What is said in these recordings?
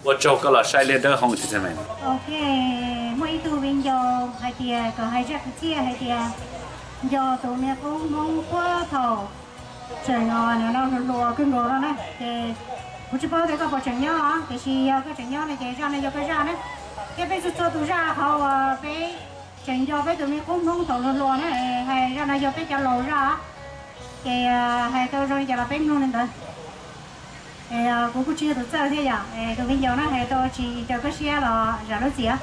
我找个了晒脸的红旗们。 OK， 每度边有係啲個係只知係啲，有度咩公公花頭，最愛呢那個羅跟羅呢，嘅不知道這個不重要啊，但是有個重要呢，嘅讓呢有個讓呢，一輩子做到讓好啊，俾重要俾度咩公公頭羅呢，係讓呢有比較老讓，嘅係到rồi giờ là bên luôn nữa. Cũng chưa được chơi thế à? Tụi bây giờ nó hay tôi chỉ cho cái xe là giả nó gì á?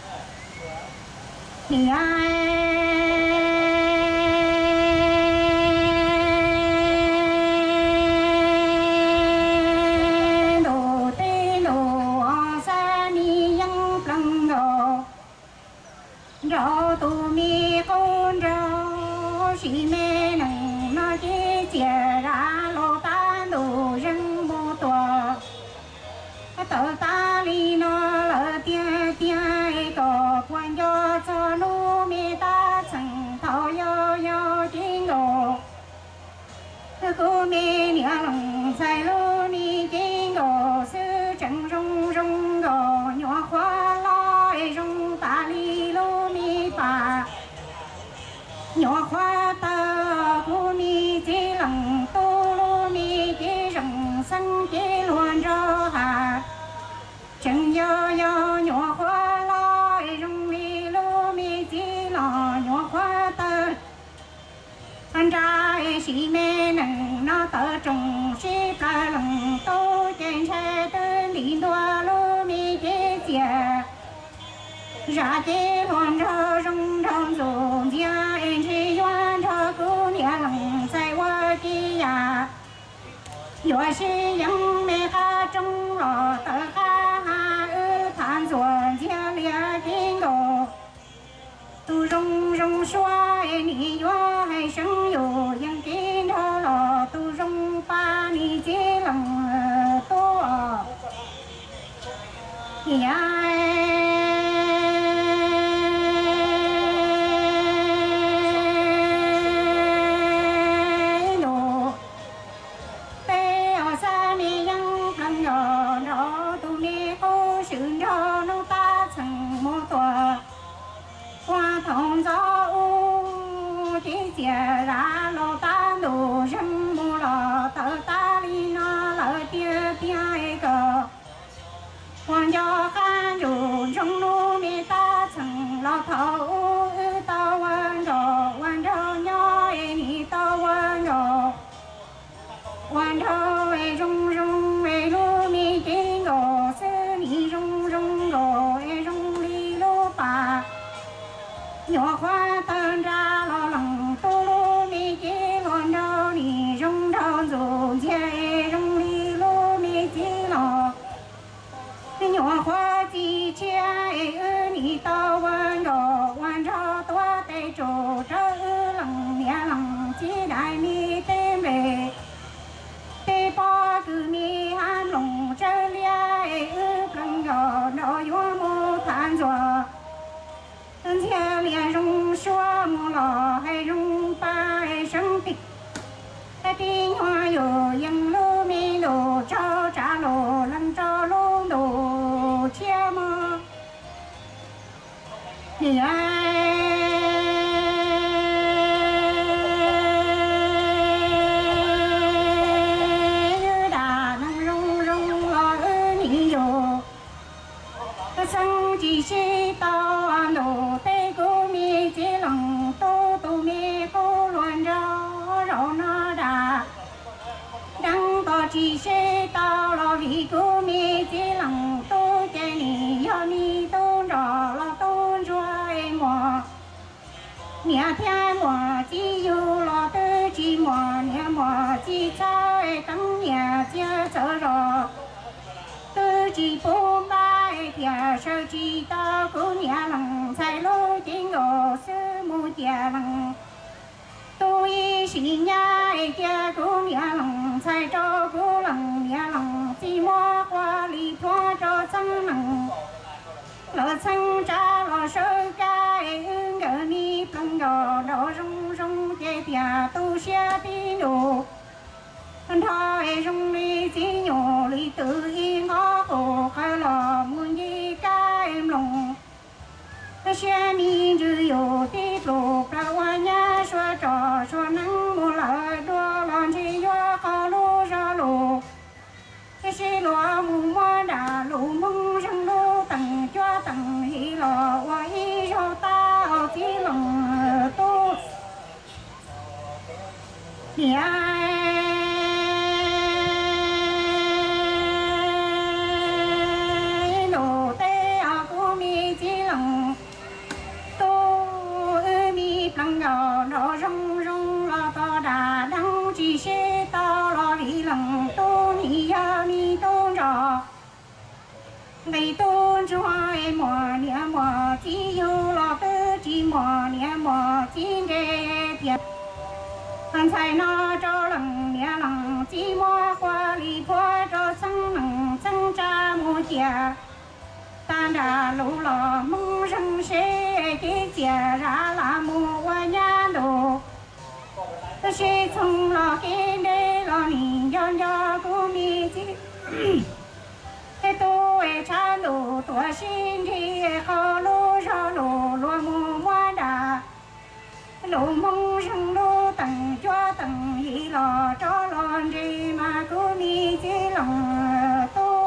Thì đồ tê đồ sa mi yang plăng đồ, đồ tụi mi con đồ chỉ mê nằng nó chỉ chia ra lô tan đồ rừng tờ ta li nó lỡ tia tia có quan cho nu mi ta chẳng thao yo tiếng đồ cô mi nia lòng sai lu ni tiếng đồ sư chẳng rong đồ nhỏ khoa lo rong ta li lu mi pa nhỏ khoa ta cô mi chỉ lòng tu lu mi chỉ rong xanh chỉ luôn cho hà chẳng yo nhỏ khoa lo rong mi lu mi chỉ lo nhỏ khoa tơ anh trai sĩ mê nằng nó tơ trồng xếp la lòng tô trên xe tơ đi đua lu mi chỉ chia ra chỉ luôn cho rong rong rong gia em chỉ doan cho cô nhà lòng say qua chi ya yo sĩ yang mê kha trong lo tơ kha than ruộng chia lia kinh đồ tu rong xóa ni yo hay sống yo yang kinh thơ lò tu rong pa ni chế lòng tu thông gió u chỉ chia ra lô ta đồ râm mù lò tờ ta li nó lỡ tia tia cờ quan cho khan dù trong nu mi ta chẳng lo thấu tao quan rò nhỏ ni tao quan rò rong lu mi kinh đồ sư ni rong rong li lu pa nhỏ khoa tân ra lo lòng tu lu mi chỉ luôn đâu ni rong đâu dù che rong li lu mi chỉ lo nhỏ khoa chỉ che ni tao quan rò tua tê trổ trơ lòng mẹ lòng chỉ đại mi tên về tê po cứ mi han lòng trơ lia plăng giò nó yo mô than giò chia lia rong xóa mô lò hay rong pa hay sân tịch tiếng hoa yo yang lu mi đồ cho trả lô lăn cho lu đồ chia mơ thì như đà năng rong lo ni yo sang chỉ si tao ăn đồ tê cô mi chỉ lòng tu mi cô loan rau nó đà đăng to chỉ si tao lo vì cô mi chỉ lòng tu che ni yo mi tu rò lo tu rồi mò nhà thiên mò chỉ yêu lo tư chỉ mò nhà mò chỉ cho tấm nhà chia chở rò tư chỉ bốn ba thia sơ chỉ tao cô nhà lòng sai lô chính ngô sư mu tia lòng tôi xin nhà kia cô nhà lòng sai cho cô lòng nhà lòng chỉ mua qua li thoa cho sang lòng lỡ sang cha lỡ sơ cái ngờ mi plăng gò đỏ rong che tia tu xe đi đồ thôi rong li chỉ nhỏ li tự yên ngó cổ khai lò ngày tôn cho ai mò nia mò chỉ yêu lo cứ chỉ mò nia mò chỉ nghe tiền anh phải nó cho lần nia lần chỉ mò qua li qua cho sang cha mua chia tan đã lũ lò mong răng sẽ cái chia ra là mua qua nhà đồ tôi sẽ không lo cái để lo nhìn do của mi chứ tôi cha lũ tuổi sinh thì khó lũ cho lũ lúa mua đà lũ mong răng lũ tầng cho tầng gì lo cho lo gì mà của mi chứ lòng tôi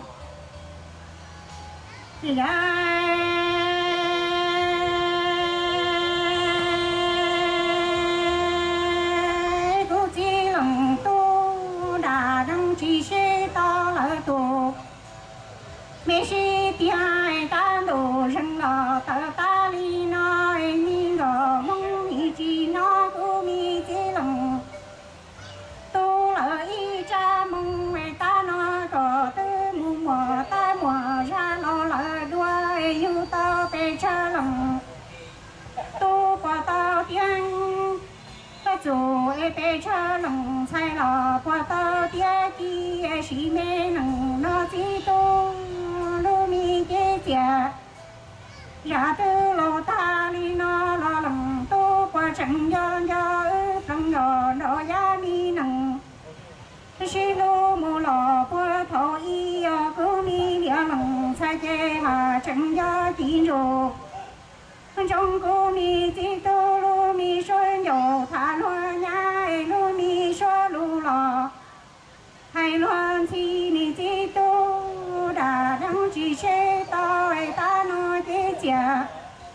cô chỉ lòng tu đã đăng chỉ sẽ to là tu mẹ sẽ tia ta đồ răng lò tờ ta li nói ni ngờ mong mi chỉ nó cô mi chỉ lòng tu là y cha mong mẹ ta nói có tư mùa ta mùa ra lo là đua yêu tao pe cha lòng tu qua tao tiếng ta dù pe cha lòng sai lo qua tao tiếng chi sĩ mê lòng nó chỉ tu lu mi kế chia ra tư lo ta li nó lo lòng tu qua chẳng do lòng nó ya mi lòng chỉ lu mù lò qua thọ y cứ mi địa lòng sai chế hà chẳng do tin rồi trong cô mi chỉ tu lu mi xuân dầu thả loa nhai lu mi xóa lu lò hay loan thì ni chỉ tu đã đăng chỉ chế tao ta nói thế chia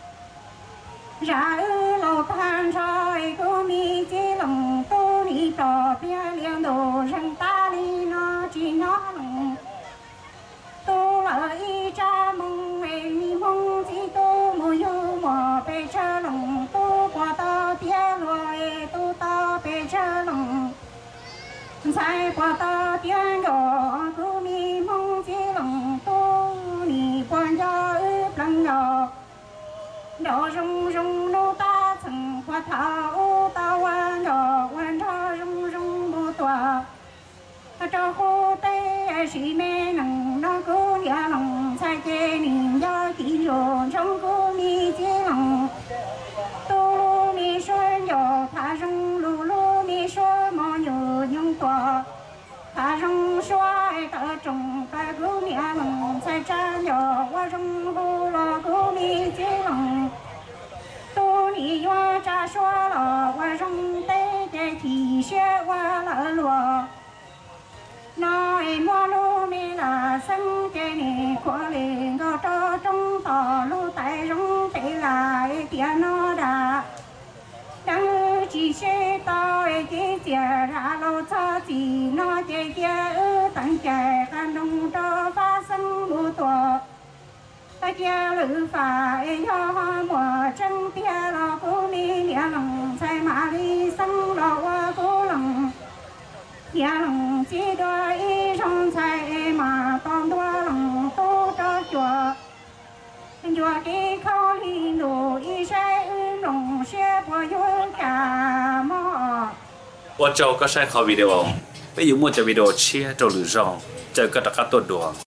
ra lô than soi cô mi chỉ lòng tu ni tỏ bia liên đồ răng ta li nó chỉ nó lòng tu là y cha mong mi mong chỉ tu mù yêu mò bê cha lòng tu qua tao tia loài tu tao bê cha lòng sai qua tao tia gò cô mi mong chỉ lòng tu ni quan cho ướp lăng gò đồ rung nô ta曾qua thảo ta quan cho rung bồ tòa cho cô tê sĩ mê nằng nó cứ nhà lòng sai chê niềm do chỉ rồi trong cô mi chế lòng tu mi xuân dò thả rung lu mi xuân mò nhờ nhung tòa thả rung xoay tờ trùng ta cứ nhà lòng sai cha dò qua rung hô lo cứ mi chế lòng tu ni yo cha xóa lo qua rung tê chê thì xe qua lỡ lùa nói mua lô mi là sân chê nè qua liền có cho trong tò lô tại rung tê lại tia nó đã đang chỉ xe tao chê chê ra lô cho chỉ nó chê chê tặng chê khăn đông cho phá sân bù tùa ta chê lữ phải cho mùa chân tia lo cô mi lia lòng sai mà đi sân lo qua cô lòng lia lòng chỉ đôi y trong sai mà con đua lòng tu cho chùa cái khó hi đồ y sai lòng xe qua vô cả mò 我找个晒好 video， bây giờ muốn cho video chia cho lửa rong， cho cái đặc biệt tốt đồ.